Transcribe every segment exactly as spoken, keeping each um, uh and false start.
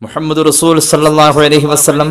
മുഹമ്മദ് റസൂൽ സല്ലല്ലാഹു അലൈഹി വസല്ലം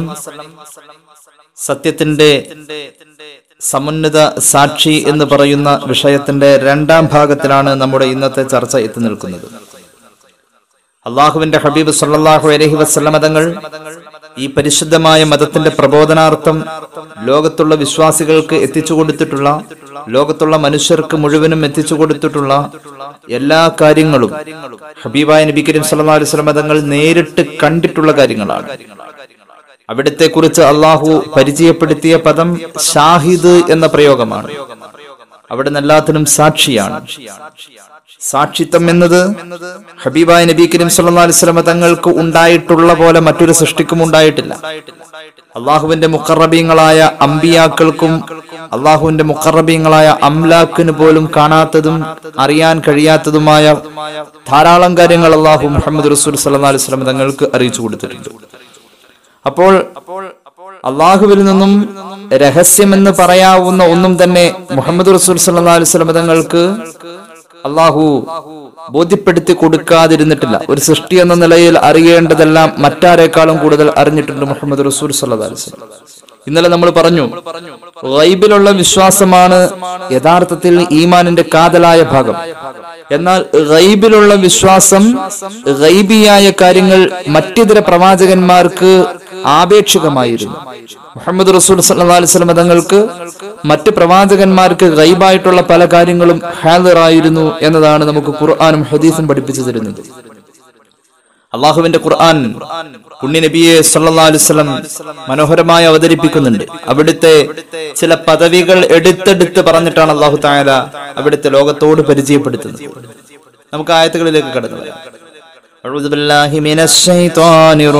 സത്യത്തിന്റെ സമുന്നത സാക്ഷി എന്ന് പറയുന്ന വിഷയത്തിന്റെ രണ്ടാം ഭാഗത്തിലാണ് നമ്മുടെ ഇന്നത്തെ ചർച്ച എത്തി നിൽക്കുന്നത്. അള്ളാഹുവിന്റെ ഹബീബ് സല്ലല്ലാഹു അലൈഹി വസല്ലം തങ്ങൾ ഈ പരിശുദ്ധമായ മതത്തിന്റെ പ്രബോധനാർത്ഥം ലോകത്തുള്ള വിശ്വാസികൾക്ക് എത്തിച്ചു കൊടുത്തിട്ടുള്ള, ലോകത്തുള്ള മനുഷ്യർക്ക് മുഴുവനും എത്തിച്ചു കൊടുത്തിട്ടുള്ള എല്ലാ കാര്യങ്ങളും ഹബീബായ നബി കരീം സല്ലല്ലാഹു അലൈഹി വസല്ലം തങ്ങൾ നേരിട്ട് കണ്ടിട്ടുള്ള കാര്യങ്ങളാണ്. അവിടത്തെ കുറിച്ച് അള്ളാഹു പരിചയപ്പെടുത്തിയ പദം ഷാഹിദ് എന്ന പ്രയോഗമാണ്. അവിടുന്ന് എല്ലാത്തിനും സാക്ഷിയാണ്. സാക്ഷിത്വം എന്നത് ഹബീബായ നബി കരീം സല്ലല്ലാഹു അലൈഹി വസല്ലം തങ്ങൾക്ക് ഉണ്ടായിട്ടുള്ള പോലെ മറ്റൊരു സൃഷ്ടിക്കും ഉണ്ടായിട്ടില്ല. അള്ളാഹുവിന്റെ മുഖറബീങ്ങളായ അമ്പിയാക്കൾക്കും അള്ളാഹുവിന്റെ മുഖറബീങ്ങളായ അംലാക്കിന് പോലും കാണാത്തതും അറിയാൻ കഴിയാത്തതുമായ ധാരാളം കാര്യങ്ങൾ അള്ളാഹു മുഹമ്മദ് റസൂൽ സല്ലല്ലാഹു അലൈഹി വസല്ലം തങ്ങൾക്ക് അറിയിച്ചു കൊടുത്തിട്ടുണ്ട്. അപ്പോൾ അള്ളാഹുവിൽ നിന്നും രഹസ്യമെന്ന് പറയാവുന്ന ഒന്നും തന്നെ മുഹമ്മദ് റസൂൽ സല്ലല്ലാഹു അലൈഹി വസല്ലം തങ്ങൾക്ക് അള്ളാഹു ബോധ്യപ്പെടുത്തി കൊടുക്കാതിരുന്നിട്ടില്ല. ഒരു സൃഷ്ടി എന്ന നിലയിൽ അറിയേണ്ടതെല്ലാം മറ്റാരേക്കാളും കൂടുതൽ അറിഞ്ഞിട്ടുണ്ട് മുഹമ്മദ് റസൂൽ സല്ലല്ലാഹു അലൈഹി വസല്ലം. ഇന്നലെ നമ്മൾ പറഞ്ഞു, ഗൈബിലുള്ള വിശ്വാസമാണ് യഥാർത്ഥത്തിൽ ഈമാനിന്റെ കാതലായ ഭാഗം. എന്നാൽ ഗൈബിലുള്ള വിശ്വാസം, ഗൈബിയായ കാര്യങ്ങൾ മറ്റിതര പ്രവാചകന്മാർക്ക് ആപേക്ഷികമായിരുന്നു. മുഹമ്മദ് റസൂൽ സല്ലല്ലാഹു അലൈഹി വസല്ലം തങ്ങൾക്ക് മറ്റ് പ്രവാചകന്മാർക്ക് ഗൈബായിട്ടുള്ള പല കാര്യങ്ങളും ഹാദിറായിരുന്നു എന്നതാണ് നമുക്ക് ഖുർആനും ഹദീസും പഠിപ്പിച്ചു തരുന്നത്. അള്ളാഹുവിന്റെ ഖുർആൻ പുണ്യ നബിയെ സല്ലല്ലാഹു അലൈഹി വസല്ലം മനോഹരമായി അവതരിപ്പിക്കുന്നുണ്ട്. അവിടുത്തെ ചില പദവികൾ എടുത്തെടുത്ത് പറഞ്ഞിട്ടാണ് അള്ളാഹു തആല അവിടുത്തെ ലോകത്തോട് പരിചയപ്പെടുത്തുന്നത്. നമുക്ക് ആയത്തുകളിലേക്ക് കടന്നു വരാം. അഊദു ബില്ലാഹി മിനശ് ശൈത്വാനിർ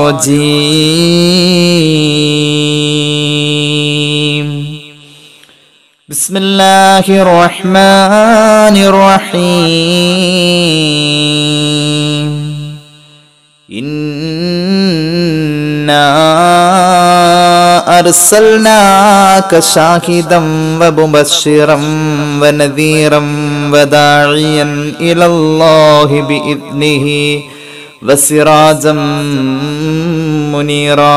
റജീം. ബിസ്മില്ലാഹിർ റഹ്മാനിർ റഹീം. ഇന്നാ അർസൽനാക ഷാഹിദൻ വമുബശ്ശിറൻ വനദീറൻ വദാഇയൻ ഇലല്ലാഹി ബിഇദ്നിഹി വസിറാജൻ മുനീറാ.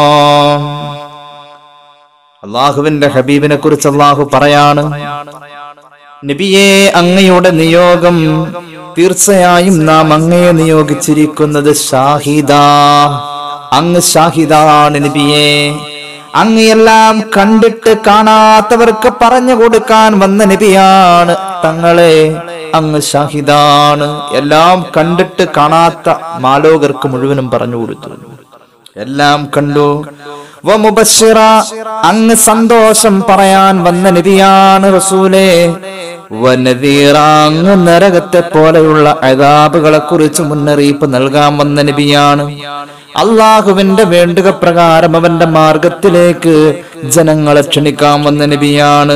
അല്ലാഹുവിന്റെ ഹബീബിനെ കുറിച്ച് അല്ലാഹു പറയാണ്, നബിയേ, അങ്ങയുടെ നിയോഗം തീർച്ചയായും നാം അങ്ങയെ നിയോഗിച്ചിരിക്കുന്നത് ഷാഹിദാ. അങ്ങ് ഷാഹിദാണ് നബിയേ. അങ്ങയെല്ലാം കണ്ടിട്ട് കാണാത്തവർക്ക് പറഞ്ഞു കൊടുക്കാൻ വന്ന നബിയാണ് തങ്ങളെ. അങ്ങ് ഷാഹിദാണ്. എല്ലാം കണ്ടിട്ട് കാണാത്ത മാലോകർക്ക് മുഴുവനും പറഞ്ഞു കൊടുത്തു. എല്ലാം കണ്ടു. വമുബശ്ശിറ, അങ്ങ് സന്തോഷം പറയാൻ വന്ന നബിയാണ് റസൂലേ. വനദീറ, അങ്ങ് നരകത്തെ പോലെയുള്ള അദാബുകളെ കുറിച്ച് മുന്നറിയിപ്പ് നൽകാൻ വന്ന നബിയാണ്. അള്ളാഹുവിന്റെ വേണ്ടുക പ്രകാരം അവന്റെ മാർഗത്തിലേക്ക് ജനങ്ങളെ ക്ഷണിക്കാൻ വന്ന നബിയാണ്.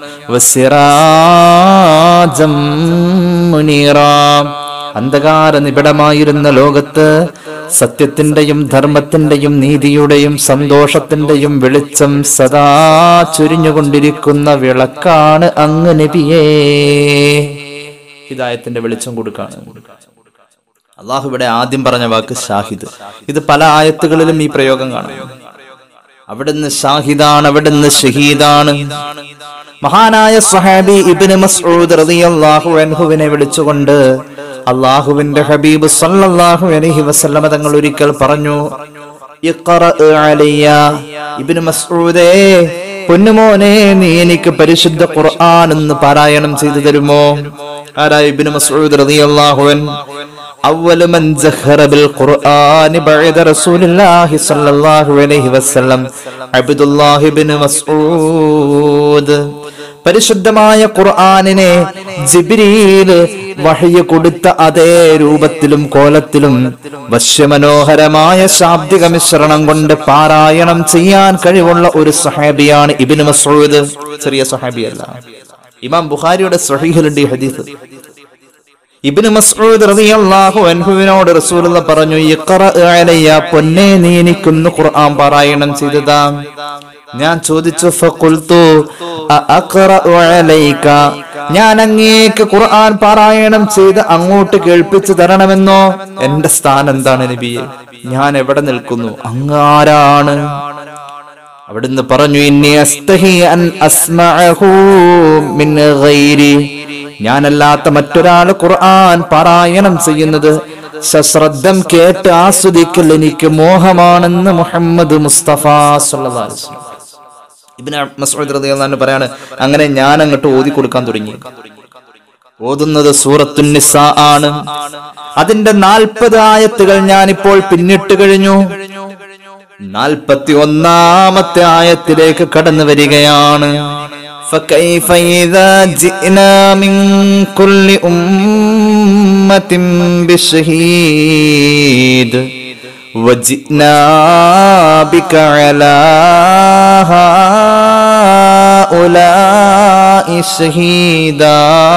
വസിറാജം മുനീറാ, അന്ധകാര നിബിഡമായിരുന്ന ലോകത്ത് സത്യത്തിന്റെയും ധർമ്മത്തിന്റെയും നീതിയുടെയും സന്തോഷത്തിന്റെയും വെളിച്ചം സദാ ചൊരിഞ്ഞുകൊണ്ടിരിക്കുന്ന വിളക്കാണ് അങ്ങ് നബിയേ. ഹിദായത്തിന്റെ വെളിച്ചം കൊടുക്കാണ്. അള്ളാഹു ഇവിടെ ആദ്യം പറഞ്ഞ വാക്ക് ഷാഹിദ്. ഇത് പല ആയത്തുകളിലും ഈ പ്രയോഗം കാണാം. അവിടുന്ന് ഷാഹിദാണ്, അവിടുന്ന് ഷഹീദാണ്. മഹാനായ സ്വഹാബി ഇബ്നു മസ്ഊദ് റളിയല്ലാഹു അൻഹുവിനെ വിളിച്ചുകൊണ്ട് അള്ളാഹുവിന്റെ ഹബീബ് സല്ലല്ലാഹു അലൈഹി വസല്ലം തങ്ങൾ ഒരിക്കൽ പറഞ്ഞു, ഇഖ്റഅ അലയ്യ. ഇബ്നു മസ്ഊദേ, പൊന്നുമോനെ, നീ എനിക്ക് പരിശുദ്ധ ഖുർആൻ എന്ന് പാരായണം ചെയ്തു തരുമോ? ആരാ ഇബ്നു മസ്ഊദ് റളിയല്ലാഹു അൻഹു? അവ്വലു മൻ സഖറ ബിൽ ഖുർആനി ബഅദ റസൂലില്ലാഹി സ്വല്ലല്ലാഹു അലൈഹി വസല്ലം അബ്ദുല്ലാഹി ഇബ്നു മസ്ഊദ്. പരിശുദ്ധമായ ഖുർആനിനെ ജിബ്രീൽ വഹ്യ് കൊടുത്ത അതേ രൂപത്തിലും കോലത്തിലും വശ്യമനോഹരമായ ശാബ്ദിക മിശ്രണം കൊണ്ട് പാരായണം ചെയ്യാൻ കഴിവുള്ള ഒരു സ്വഹാബിയാണ് ഇബ്നു മസ്ഊദ്. ചെറിയ സ്വഹാബിയല്ല. ഇമാം ബുഖാരിയുടെ സ്വഹീഹിലുണ്ട് ഈ ഹദീസ്. ഇബ്നു മസ്ഊദ് റളിയല്ലാഹു അൻഹുവിനോട് റസൂലുള്ളാഹി പറഞ്ഞു, ഇഖ്റഅ അലയ്യ, പൊന്നേ, നീ എനിക്കൊന്ന് ഖുർആൻ പാരായണം ചെയ്തതാ. ഞാൻ ചോദിച്ചു, ഫഖുൽതു അഅഖറഉ അലൈക, ഞാൻ അങ്ങേക്ക് ഖുർആൻ പാരായണം ചെയ്ത് അങ്ങോട്ട് കേൾപ്പിച്ചു തരണമെന്നോ? എന്റെ സ്ഥാനം എന്താണ് നബിയെ? ഞാൻ എവിടെ നിൽക്കുന്നു? അങ്ങ് ആരാണ്? അവിടുന്ന് പറഞ്ഞു, ഇന്നി അസ്തഹി അൻ അസ്മഅഹു മിൻ ഗൈരി, ഞാനല്ലാത്ത മറ്റൊരാൾ ഖുർആൻ പാരായണം ചെയ്യുന്നത് സശ്രദ്ധം കേട്ട് ആസ്വദിക്കൽ എനിക്ക് മോഹമാണെന്ന് മുഹമ്മദ് മുസ്തഫ സല്ലല്ലാഹു അലൈഹി വസല്ലം. ഇബ്നു മസ്ഊദ് റളിയല്ലാഹു അൻഹു പറയാണ്, അങ്ങനെ ഞാൻ അങ്ങോട്ട് ഓതി കൊടുക്കാൻ തുടങ്ങി. ഓതുന്നത് സൂറത്തുൻ നിസാ ആണ്. അതിന്റെ നാൽപ്പത് ആയത്തുകൾ ഞാനിപ്പോൾ പിന്നിട്ട് കഴിഞ്ഞു. നാൽപ്പത്തി ഒന്നാമത്തെ ആയത്തിലേക്ക് കടന്നു വരികയാണ്. فكيف إذا جئنا من كل أمة بشهيد وجئنا بك على هؤلاء شهيدا.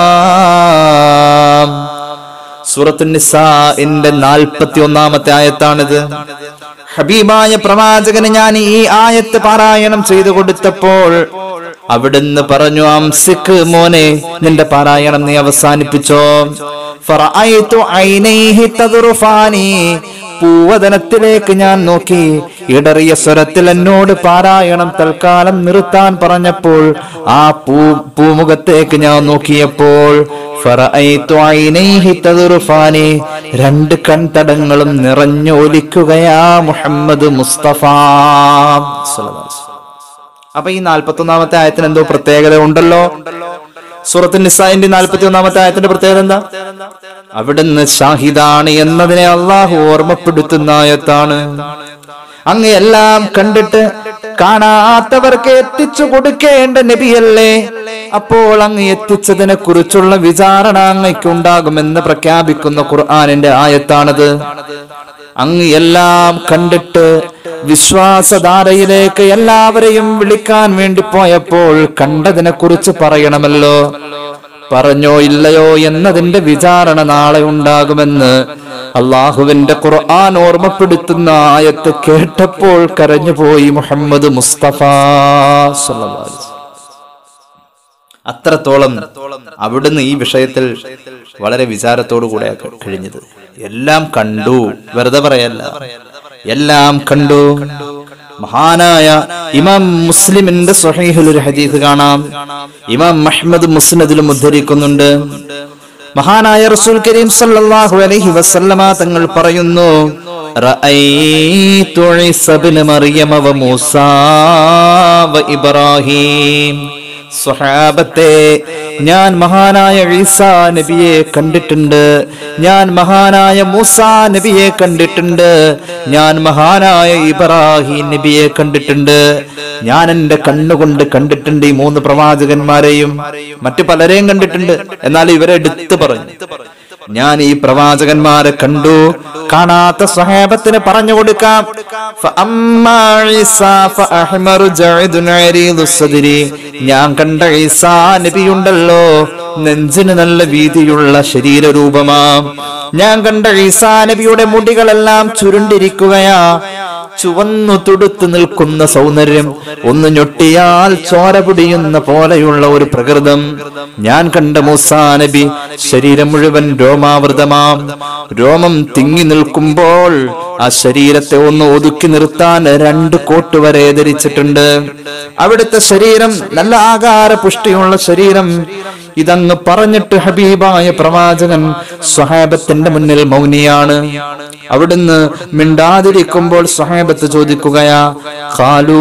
സൂറത്തുൻ നിസാഇന്റെ നാൽപ്പത്തി ഒന്നാമത്തെ ആയത്താണിത്. ഹബീബായ പ്രവാചകന് ഞാൻ ഈ ആയത്ത് പാരായണം ചെയ്തു കൊടുത്തപ്പോൾ അവിടുന്ന് പറഞ്ഞു, അംസിക് മോനെ, നിന്റെ പാരായണം നീ അവസാനിപ്പിച്ചോ. ഫറഅയ്തു ഐനൈഹി തദ്റുഫാനി, പൂവദനത്തിലേക്ക് ഞാൻ നോക്കി. ഇടറിയ സ്വരത്തിൽ എന്നോട് പാരായണം തൽക്കാലം നിർത്താൻ പറഞ്ഞപ്പോൾ ആ പൂ പൂമുഖത്തേക്ക് ഞാൻ നോക്കിയപ്പോൾ ഫറഅയ്തു ഐനൈഹി തദ്റുഫാനി, രണ്ട് കൺതടങ്ങളും നിറഞ്ഞു ഒലിക്കുകയാ മുഹമ്മദ് മുസ്തഫ സല്ലല്ലാഹു അലൈഹി വസല്ലം. അപ്പൊ ഈ നാൽപ്പത്തി ഒന്നാമത്തെ ആയത്തിന് എന്തോ പ്രത്യേകത ഉണ്ടല്ലോ. സൂറത്തുൻ നിസാഇന്റെ നാൽപ്പത്തി ഒന്നാമത്തെ ആയത്തിന്റെ പ്രത്യേകത എന്താ? അവിടുന്ന് ഷാഹിദാണ് എന്നതിനെ അള്ളാഹു ഓർമ്മപ്പെടുത്തുന്ന ആയത്താണ്. അങ്ങ് എല്ലാം കണ്ടിട്ട് കാണാത്തവർക്ക് എത്തിച്ചു കൊടുക്കേണ്ട നബിയല്ലേ? അപ്പോൾ അങ്ങ് എത്തിച്ചതിനെ കുറിച്ചുള്ള വിചാരണ അങ്ങയ്ക്കുണ്ടാകുമെന്ന് പ്രഖ്യാപിക്കുന്ന ഖുർആനിന്റെ ആയത്താണത്. അങ്ങ് എല്ലാം കണ്ടിട്ട് വിശ്വാസധാരയിലേക്ക് എല്ലാവരെയും വിളിക്കാൻ വേണ്ടി പോയപ്പോൾ കണ്ടതിനെ കുറിച്ച് പറയണമല്ലോ. പറഞ്ഞോ ഇല്ലയോ എന്നതിന്റെ വിചാരണ നാളെ ഉണ്ടാകുമെന്ന് അള്ളാഹുവിന്റെ ഖുർആൻ ഓർമ്മപ്പെടുത്തുന്ന ആയത്ത് കേട്ടപ്പോൾ കരഞ്ഞുപോയി മുഹമ്മദ് മുസ്തഫ സല്ലല്ലാഹു അലൈഹി വസല്ലം. അത്രത്തോളം അവിടുന്ന് ഈ വിഷയത്തിൽ വളരെ വിചാരത്തോടു കൂടെ കഴിഞ്ഞത്. എല്ലാം കണ്ടു, വെറുതെ പറയല്ല, എല്ലാം കണ്ടു. മഹാനായ ഇമാം മുസ്ലിമിന്റെ സ്വഹീഹിൽ ഒരു ഹദീസ് കാണാം. ഇമാം അഹ്മദ് മുസ്നദിലും ഉദ്ധരിക്കുന്നുണ്ട്. മഹാനായ റസൂൽ കരീം സല്ലല്ലാഹു അലൈഹി വസല്ലമ തങ്ങൾ പറയുന്നു, റഅയ്തു ഈസ ഇബ്ന മറിയമ വ മൂസാ വ ഇബ്രാഹിം. സ്വഹാബത്തെ, ഞാൻ മഹാനായ ഈസാ നബിയെ കണ്ടിട്ടുണ്ട്, ഞാൻ മഹാനായ മൂസാ നബിയെ കണ്ടിട്ടുണ്ട്, ഞാൻ മഹാനായ ഇബ്രാഹിം നബിയെ കണ്ടിട്ടുണ്ട്. ഞാൻ എന്റെ കണ്ണുകൊണ്ട് കണ്ടിട്ടുണ്ട് ഈ മൂന്ന് പ്രവാചകന്മാരെയും. മറ്റു പലരെയും കണ്ടിട്ടുണ്ട്, എന്നാൽ ഇവരെ എടുത്തു പറഞ്ഞു. ഞാൻ ഈ പ്രവാചകന്മാരെ കണ്ടു. കാണാത്ത സ്വഹാബത്തിന് പറഞ്ഞു കൊടുക്കാം. ഞാൻ കണ്ട ഈസാ നബിയുണ്ടല്ലോ, നെഞ്ചിന് നല്ല വീതിയുള്ള ശരീരരൂപമാ. ഞാൻ കണ്ട ഈസാ നബിയുടെ മുടികളെല്ലാം ചുരുണ്ടിരിക്കുകയാ. ചുവന്നു തുടുത്തു നിൽക്കുന്ന സൗന്ദര്യം, ഒന്ന് ഞൊട്ടിയാൽ ചോര പൊടിയുന്ന പോലെയുള്ള ഒരു പ്രകൃതം. ഞാൻ കണ്ട മൂസാ നബി ശരീരം മുഴുവൻ രോമാവൃതമാം. രോമം തിങ്ങി നിൽക്കുമ്പോൾ ആ ശരീരത്തെ ഒന്ന് ഒതുക്കി നിർത്താൻ രണ്ട് കോട്ട് വരെ ധരിച്ചിട്ടുണ്ട്. അവിടുത്തെ ശരീരം നല്ല ആകാര പുഷ്ടിയുള്ള ശരീരം. ഇതങ്ങ് പറഞ്ഞിട്ട് ഹബീബായ പ്രവാചകൻ സ്വഹാബത്തിന്റെ മുന്നിൽ മൗനിയാണ്. അവിടുന്ന് മിണ്ടാതിരിക്കുമ്പോൾ സ്വഹാബത്ത് ചോദിക്കുകയാ, ഖാലൂ,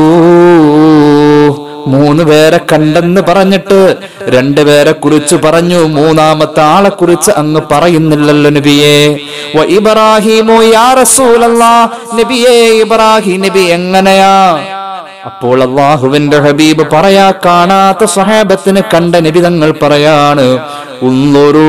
മൂന്ന് പേരെ കണ്ടെന്ന് പറഞ്ഞിട്ട് രണ്ടുപേരെ കുറിച്ച് പറഞ്ഞു, മൂന്നാമത്തെ ആളെ കുറിച്ച് അങ്ങ് പറയുന്നില്ലല്ലോ നബിയേ. വ ഇബ്രാഹിമു യാ റസൂലല്ലാഹ്, നബിയേ ഇബ്രാഹിം നബി എങ്ങനെയാ? അപ്പോൾ അല്ലാഹുവിന്റെ ഹബീബ് പറയാ, കാണാത്ത സ്വഹാബത്തിന് കണ്ട നബി തങ്ങൾ പറയാണ്, ഉൻദുറൂ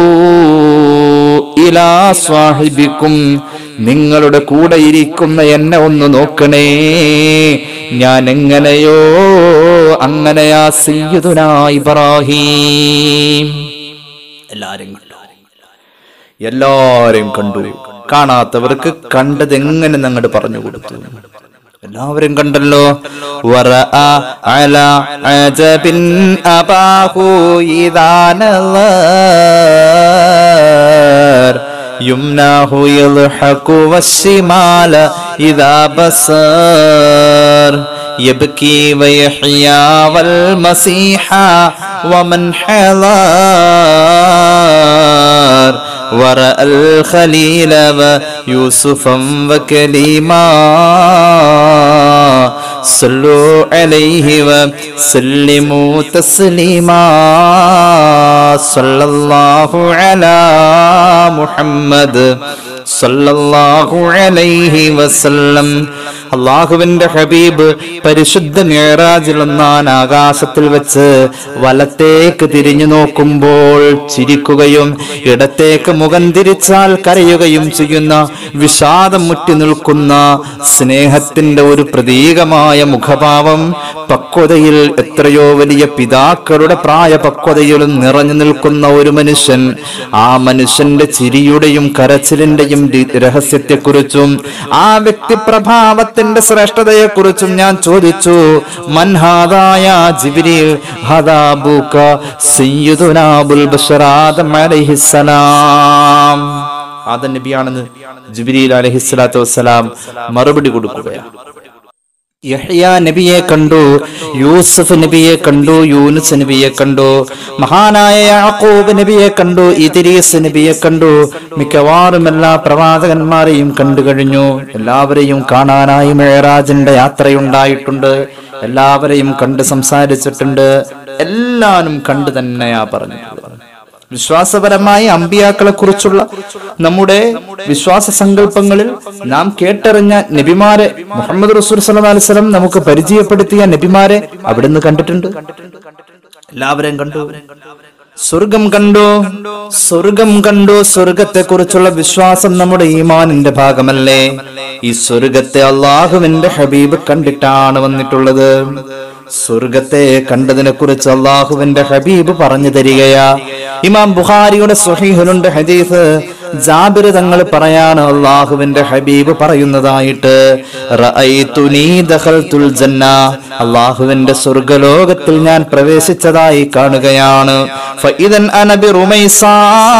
ഇലാ സ്വാഹിബിക്കും, നിങ്ങളുടെ കൂടെ ഇരിക്കുന്ന എന്നെ ഒന്ന് നോക്കണേ, ഞാൻ എങ്ങനെയോ അങ്ങനെയാ സയ്യിദുനാ ഇബ്രാഹിം. എല്ലാരും കണ്ടു, എല്ലാരും കണ്ടു. കാണാത്തവർക്ക് കണ്ടത് എങ്ങനെ അങ്ങോട്ട് പറഞ്ഞു കൊടുത്തു. എല്ലാവരും കണ്ടല്ലോ. വറഅ അലാ അജബിൻ അബാഹു ഇദാനല്ലർ യുംനാഹു യൽഹഖു വശിമാല ഇദാ ബസർ യബ്കി വയഹ്യാ വൽ മസീഹ വമൻ ഹളർ ورأى الخليل ويوسفا وكليما صلوا عليه وسلموا تسليما صلى الله على محمد സല്ലല്ലാഹു അലൈഹി വസല്ലം. അല്ലാഹുവിന്റെ ഹബീബ് പരിശുദ്ധ മിഅ്റാജിൽ ഒന്നാം ആകാശത്തിൽ വെച്ച് വലത്തേക്ക് തിരിഞ്ഞു നോക്കുമ്പോൾ ചിരിക്കുകയും ഇടത്തേക്ക് മുഖം തിരിച്ചാൽ കരയുകയും ചെയ്യുന്ന വിഷാദം മുറ്റി നിൽക്കുന്ന സ്നേഹത്തിന്റെ ഒരു പ്രതീകമായ മുഖഭാവം, പക്വതയിൽ എത്രയോ വലിയ പിതാക്കളുടെ പ്രായ പക്വതയിലും നിറഞ്ഞു നിൽക്കുന്ന ഒരു മനുഷ്യൻ. ആ മനുഷ്യന്റെ ചിരിയുടെയും കരച്ചിലിന്റെയും രഹസ്യത്തെക്കുറിച്ചും ആ വ്യക്തിപ്രഭാവത്തിന്റെ ശ്രേഷ്ഠതയെക്കുറിച്ചും ഞാൻ ചോദിച്ചു. മൻഹാദായ ജിബ്രീൽ ഹദാബുക സയ്യിദുനാ അബുൽ ബശർ ആദം അലൈഹിസ്സലാം. ആദം നബിയാണെന്ന് ജിബ്രീൽ അലൈഹിസ്സലാത്തു വസ്സലാം മറുപടി കൊടുക്കുകയാണ്. യഹ്യ നബിയെ കണ്ടു, യൂസുഫ് നബിയെ കണ്ടു, യൂനുസ് നബിയെ കണ്ടു, മഹാനായ യാക്കൂബ് നബിയെ കണ്ടു, ഇദ്രീസ് നബിയെ കണ്ടു. മിക്കവാറും എല്ലാ പ്രവാചകന്മാരെയും കണ്ടു കഴിഞ്ഞു. എല്ലാവരെയും കാണാനായി മിഅ്റാജിന്റെ യാത്രയുണ്ടായിട്ടുണ്ട്. എല്ലാവരെയും കണ്ട് സംസാരിച്ചിട്ടുണ്ട്. എല്ലാവരും കണ്ടു തന്നെയാ പറഞ്ഞിട്ടുള്ളത്. വിശ്വാസപരമായ അമ്പിയാക്കളെ കുറിച്ചുള്ള നമ്മുടെ വിശ്വാസ സങ്കല്പങ്ങളിൽ നാം കേട്ടറിഞ്ഞ നബിമാരെ, മുഹമ്മദ് റസൂൽ സല്ലല്ലാഹു അലൈഹി വസല്ലം നമുക്ക് പരിചയപ്പെടുത്തിയ നബിമാരെ അവിടുന്ന് കണ്ടിട്ടുണ്ട്. എല്ലാവരെയും കണ്ടു. സ്വർഗം കണ്ടു, സ്വർഗം കണ്ടു. സ്വർഗത്തെ കുറിച്ചുള്ള വിശ്വാസം നമ്മുടെ ഈമാനിന്റെ ഭാഗമല്ലേ? ഈ സ്വർഗത്തെ അള്ളാഹുവിന്റെ ഹബീബ് കണ്ടിട്ടാണ് വന്നിട്ടുള്ളത്. സ്വർഗത്തെ കണ്ടതിനെ കുറിച്ച് അള്ളാഹുവിന്റെ ഹബീബ് പറഞ്ഞു തരികയാ. ഇമാം ബുഖാരിയുടെ സ്വഹീഹിലുണ്ട് ഹദീസ്. ജാബിർ തങ്ങൾ പറയാണ്, അള്ളാഹുവിന്റെ ഹബീബ് പറയുന്നതായിട്ട്, റഅയ്തുനി ദഖൽതുൽ ജന്ന, അള്ളാഹുവിന്റെ സ്വർഗലോകത്തിൽ ഞാൻ പ്രവേശിച്ചതായി കാണുകയാണ്. ഫഇദൻ അന ബിറുമൈസാ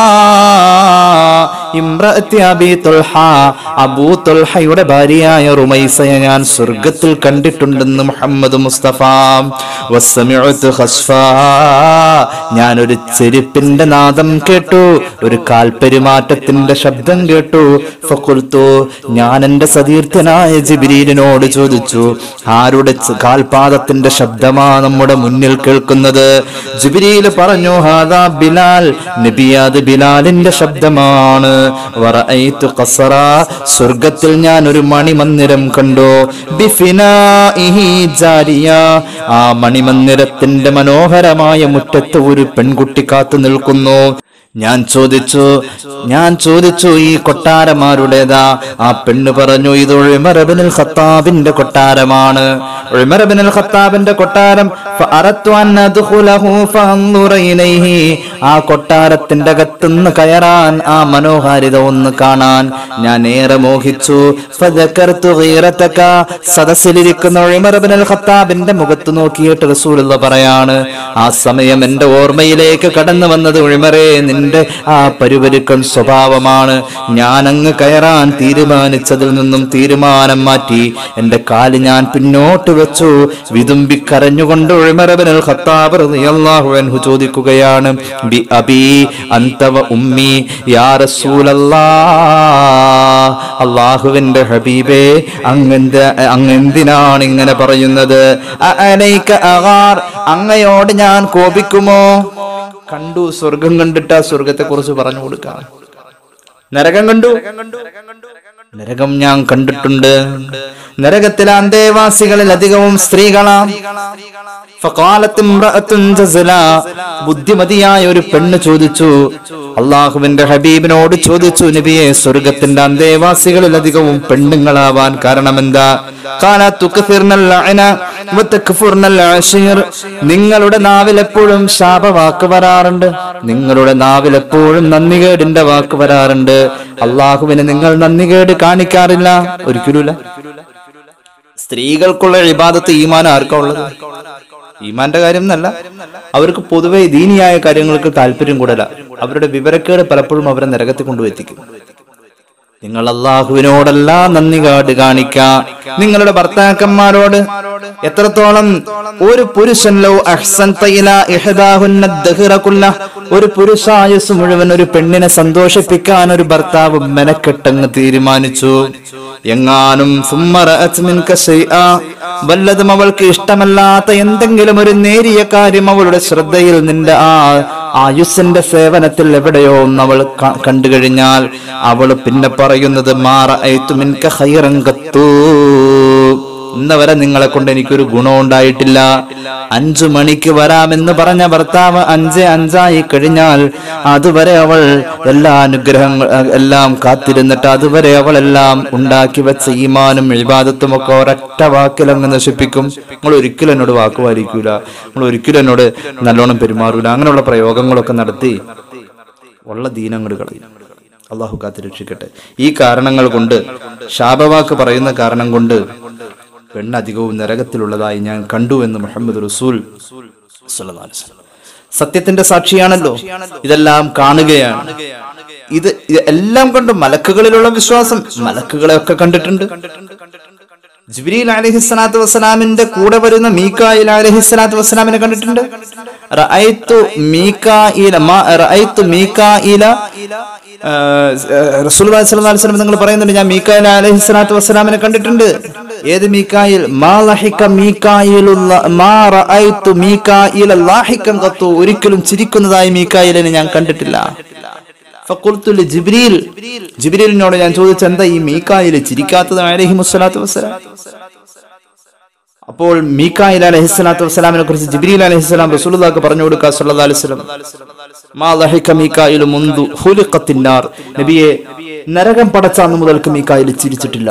ഇംറഅത്തി അബീ തുൽഹ, അബൂ തുൽഹയുടെ ഭാര്യയായ റുമൈസയെ ഞാൻ സ്വർഗത്തിൽ കണ്ടിട്ടുണ്ടെന്ന് മുഹമ്മദ് മുസ്തഫ. വസമിഅതു ഖസ്ഫാ, ഞാൻ ഒരു ചെരുപ്പിന്റെ നാദം കേട്ടു, ഒരു കാൽപെരുമാറ്റത്തിന്റെ ശബ്ദം കേട്ടു. ഫഖുൽതു, ഞാൻ എന്റെ സതീർത്ഥനായ ജിബ്രീലിനോട് ചോദിച്ചു, ആരുടെ കാൽപാദത്തിന്റെ ശബ്ദമാ നമ്മുടെ മുന്നിൽ കേൾക്കുന്നത്? ജിബ്രീൽ പറഞ്ഞു, ഹാദാ ബിലാൽ, നബിയാത് ബിലാലിന്റെ ശബ്ദമാണ്. വറഅയ്തു ഖസ്റ, സ്വർഗത്തിൽ ഞാൻ ഒരു മണിമന്ദിരം കണ്ടു. ബിഫിനാഇഹി ജാരിയ, ആ മണിമന്ദിരത്തിന്റെ മനോഹരമായ മുറ്റത്ത് ഒരു പെൺകുട്ടി കാത്തു നിൽക്കുന്നു. ഞാൻ ചോദിച്ചു ഞാൻ ചോദിച്ചു ഈ കൊട്ടാരമാരുടേതാ? ആ പെണ്ണ് പറഞ്ഞു, ഇത് ഉമർ ഇബ്നുൽ ഖത്താബിന്റെ കൊട്ടാരമാണ്. ഉമർ ഇബ്നുൽ ഖത്താബിന്റെ കൊട്ടാരം. ഫഅറത്തു അൻ അദ്ഖുലഹു ഫഅൻദുറ ഇലൈഹി, ആ കൊട്ടാരത്തിന്റെ അകത്തുനിന്ന് കയറാൻ, ആ മനോഹാരിത ഒന്ന് കാണാൻ ഞാൻ ഏറെ മോഹിച്ചു. ഫദകർതു ഗീറതക, സദസ്സിലിരിക്കുന്ന ഉമർ ഇബ്നുൽ ഖത്താബിന്റെ മുഖത്ത് നോക്കിയിട്ട് റസൂലുള്ളാഹി പറയാണ്, ആ സമയം എന്റെ ഓർമ്മയിലേക്ക് കടന്നു വന്നത്, ഉമറേ, നിന്റെ ആ പരുപരുക്കൻ സ്വഭാവമാണ്. ഞാൻ അങ്ങ് കയറാൻ തീരുമാനിച്ചതിൽ നിന്നും തീരുമാനം മാറ്റി എന്റെ കാല് ഞാൻ പിന്നോട്ട് വെച്ചു. വിതുമ്പി കരഞ്ഞുകൊണ്ട് ഉമർ ഇബ്നുൽ ഖത്താബ് റളിയല്ലാഹു അൻഹു ചോദിക്കുകയാണ്, ബി അബി അൻത വ ഉമ്മി യാ റസൂലല്ലാഹ്, അല്ലാഹുവിന്റെ ഹബീബേ, അങ്ങെന്ത അങ്ങെന്തിനാണ് ഇങ്ങനെ പറയുന്നത്? അലൈക അഗാർ, അങ്ങയോട് ഞാൻ കോപിക്കുമോ? കണ്ടു, സ്വർഗം കണ്ടിട്ട് ആ സ്വർഗത്തെ കുറിച്ച് പറഞ്ഞു കൊടുക്കാം. നരകം കണ്ടു, നരകം ഞാൻ കണ്ടിട്ടുണ്ട്. നരകത്തിലെ അന്തേവാസികളിൽ അധികവും സ്ത്രീകളാണ്. ബുദ്ധിമതിയായ ഒരു പെണ്ണ് ചോദിച്ചു, അള്ളാഹുവിന്റെ ഹബീബിനോട് ചോദിച്ചു, നബിയെ, സ്വർഗത്തിന്റെ അന്തേവാസികളിൽ അധികവും പെണ്ണുങ്ങളാവാൻ കാരണമെന്താ? നിങ്ങളുടെ നാവിൽ എപ്പോഴും ശാപവാക്ക് വരാറുണ്ട്, നിങ്ങളുടെ നാവിൽ എപ്പോഴും നന്ദികേടിന്റെ വാക്ക് വരാറുണ്ട്. അള്ളാഹുവിന് നിങ്ങൾ നന്ദികേട് കാണിക്കാറില്ല, ഒരിക്കലുമില്ല. സ്ത്രീകൾക്കുള്ള ഇബാദത്ത് ഈമാൻ ആർക്കാ ഉള്ളത്? ഈമാന്റെ കാര്യം എന്നല്ല, അവർക്ക് പൊതുവെ ദീനിയായ കാര്യങ്ങൾക്ക് താല്പര്യം കൂടല. അവരുടെ വിവരക്കേട് പലപ്പോഴും അവരെ നരകത്തിൽ കൊണ്ടുവെത്തിക്കും. നിങ്ങൾ അള്ളാഹുവിനോടല്ല നന്ദി കാട് കാണിക്ക. നിങ്ങളുടെ ഭർത്താക്കന്മാരോട് എത്രത്തോളം ഒരു പുരുഷൻ ലോ അഹ്സൻത ഇലാ ഇഹ്ദാഹുന്ന ദഹ്റ കുല്ല, ഒരു പുരുഷായുസ് മുഴുവൻ ഒരു പെണ്ണിനെ സന്തോഷിപ്പിക്കാൻ ഒരു ഭർത്താവ് മെനക്കെട്ടങ്ങ് തീരുമാനിച്ചു, എങ്ങാനും വല്ലതും അവൾക്ക് ഇഷ്ടമല്ലാത്ത എന്തെങ്കിലും ഒരു നേരിയ കാര്യം അവളുടെ ശ്രദ്ധയിൽ നിന്റെ ആ ആയുസ്സിന്റെ സേവനത്തിൽ എവിടെയോ ഒന്ന് അവൾ കണ്ടു കഴിഞ്ഞാൽ അവൾ പിന്നെ പറയുന്നത് മാറ മിൻക ഖൈറൻ ഖത്തു, ഇന്നവരെ നിങ്ങളെ കൊണ്ട് എനിക്കൊരു ഗുണം ഉണ്ടായിട്ടില്ല. അഞ്ചു മണിക്ക് വരാമെന്ന് പറഞ്ഞ ഭർത്താവ് അഞ്ച് അഞ്ചായി കഴിഞ്ഞാൽ അതുവരെ അവൾ എല്ലാ അനുഗ്രഹങ്ങൾ എല്ലാം കാത്തിരുന്നിട്ട് അതുവരെ അവളെല്ലാം ഉണ്ടാക്കി വെച്ച ഈമാനും ഇബാദത്തും ഒക്കെ ഒരൊറ്റ വാക്കിലങ്ങ് നശിപ്പിക്കും. നിങ്ങൾ ഒരിക്കലും എന്നോട് വാക്ക് പാലിക്കൂല, നിങ്ങൾ ഒരിക്കലും എന്നോട് നല്ലോണം പെരുമാറൂല, അങ്ങനെയുള്ള പ്രയോഗങ്ങളൊക്കെ നടത്തി ഉള്ള ദീനങ്ങൾ കളയും. അള്ളാഹു കാത്തിരക്ഷിക്കട്ടെ. ഈ കാരണങ്ങൾ കൊണ്ട്, ശാപവാക്ക് പറയുന്ന കാരണം കൊണ്ട് പെണ്ണധികവും നരകത്തിലുള്ളതായി ഞാൻ കണ്ടു എന്ന് മുഹമ്മദ് റസൂൽ സ്വല്ലല്ലാഹു അലൈഹി വസല്ലം. സത്യത്തിന്റെ സാക്ഷിയാണല്ലോ, ഇതെല്ലാം കാണുകയാണ്. ഇത് എല്ലാം കൊണ്ട് മലക്കുകളിലുള്ള വിശ്വാസം, മലക്കുകളെ ഒക്കെ കണ്ടിട്ടുണ്ട്. ജിബ്രീൽ അലൈഹിസ്സലാത്തു വസ്സലാമിന്റെ കൂടെ വരുന്ന മീകായിൽ അലൈഹിസ്സലാത്തു വസ്സലാമിനെ കണ്ടിട്ടുണ്ട്. റഅയ്തു മീകായില മാ റഅയ്തു മീകായില റസൂലുള്ളാഹി സ്വല്ലല്ലാഹു അലൈഹി വസല്ലം നിങ്ങൾ പറയുന്നുണ്ട്, ഞാൻ മീകായിൽ അലൈഹിസ്സലാത്തു വസ്സലാമിനെ കണ്ടിട്ടുണ്ട്. ഏത് മീകായിൽ? മാ ലഹിക മീകായിലുല്ലാ മാ റഅയ്തു മീകായില ലാഹികൻ ഖത്തു, ഒരിക്കലും ചിരിക്കുന്നതായി മീകായിലിനെ ഞാൻ കണ്ടിട്ടില്ല. ഫഖുൽതു ലി ജിബ്രീൽ, ജിബ്രീലിനോട് ഞാൻ ചോദിച്ചു, എന്താ ഈ മീകായിൽ ചിരിക്കാത്തത് അലൈഹിസ്സലാത്തു വസ്സലാം? അപ്പോൾ മീകായിൽ അലൈഹിസ്സലാത്തു വസ്സലാമിനെ കുറിച്ച് ജിബ്രീൽ അലൈഹിസ്സലാം റസൂലുള്ളാഹിക്ക് പറഞ്ഞു കൊടുക്കുക സ്വല്ലല്ലാഹു അലൈഹി വസല്ലം, മാ ലഹിക മീകായിലു മുൻദു ഖുലിഖത്തിന്നാർ, നബിയെ നരകം പടച്ച അന്ന് മുതൽക്ക് മീകായിൽ ചിരിച്ചിട്ടില്ല.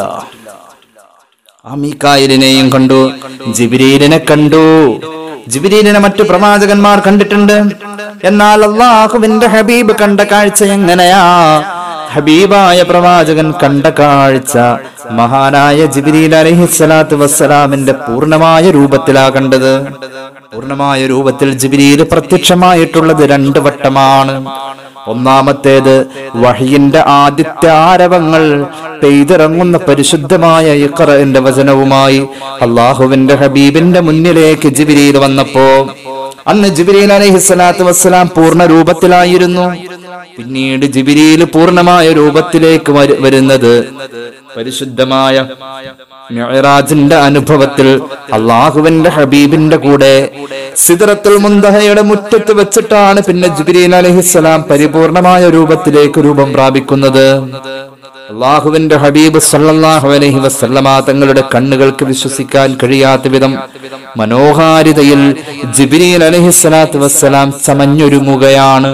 ആ മീകായിലിനെയും കണ്ടു, ജിബ്രീലിനെ കണ്ടു. ജിബ്രീലിനെ മറ്റു പ്രവാചകന്മാർ കണ്ടിട്ടുണ്ട്. എന്നാൽ അല്ലാഹുവിന്റെ ഹബീബ് കണ്ട കാഴ്ച എങ്ങനെയാ? ഹബീബായ പ്രവാചകൻ കണ്ട കാഴ്ച മഹാനായ ജിബ്രീൽ അലൈഹിസ്സലാത്തു വസ്സലാമിന്റെ പൂർണ്ണമായ രൂപത്തിലാ കണ്ടത്. പൂർണ്ണമായ രൂപത്തിൽ ജിബ്രീൽ പ്രത്യക്ഷമായിട്ടുള്ളത് രണ്ട് വട്ടമാണ്. ഒന്നാമത്തേത് വഹയിന്റെ ആദ്യത്തെ ആരവങ്ങൾ പെയ്തിറങ്ങുന്ന പരിശുദ്ധമായ ഇഖ്റഇന്റെ വചനവുമായി അല്ലാഹുവിന്റെ ഹബീബിന്റെ മുന്നിലേക്ക് ജിബ്രീൽ വന്നപ്പോ, അന്ന് ജിബ്രീൽ അലൈഹിസ്സലാത്തു വസ്സലാം പൂർണ്ണ രൂപത്തിലായിരുന്നു. പിന്നീട് ജിബ്രീൽ പൂർണ്ണമായ രൂപത്തിലേക്ക് വരുന്നത് പരിശുദ്ധമായ മിഅ്റാജിന്റെ അനുഭവത്തിൽ അല്ലാഹുവിന്റെ ഹബീബിന്റെ കൂടെ സിദ്റത്തുൽ മുൻതഹയുടെ മുറ്റത്ത് വെച്ചിട്ടാണ് പിന്നെ ജിബ്രീൽ അലൈഹിസ്സലാം പരിപൂർണമായ രൂപത്തിലേക്ക് രൂപം പ്രാപിക്കുന്നത്. അല്ലാഹുവിന്റെ ഹബീബ് സല്ലല്ലാഹു അലൈഹി വസല്ലമ തങ്ങളുടെ കണ്ണുകൾക്ക് വിശ്വസിക്കാൻ കഴിയാത്ത വിധം മനോഹാരിതയിൽ ജിബ്രീൽ അലൈഹിസ്സലാത്തു വസ്സലാം ചമഞ്ഞൊരുങ്ങുകയാണ്.